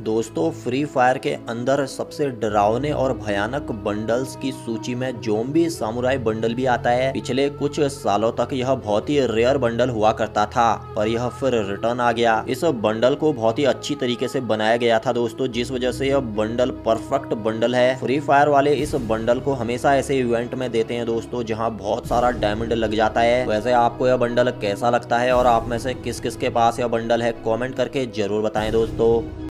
दोस्तों free fire के अंदर सबसे डरावने और भयानक बंडल्स की सूची में ज़ोंबी सामुराई बंडल भी आता है। पिछले कुछ सालों तक यह बहुत ही रेयर बंडल हुआ करता था, पर यह फिर रिटर्न आ गया। इस बंडल को बहुत ही अच्छी तरीके से बनाया गया था दोस्तों, जिस वजह से यह बंडल परफेक्ट बंडल है। फ्री फायर वाले इस बंडल को हमेशा ऐसे इवेंट में देते हैं दोस्तों, जहां बहुत सारा डायमंड लग जाता है। वैसे आपको यह बंडल कैसा लगता है और आप में से किस किस के पास यह बंडल है, कमेंट करके जरूर बताएं दोस्तों।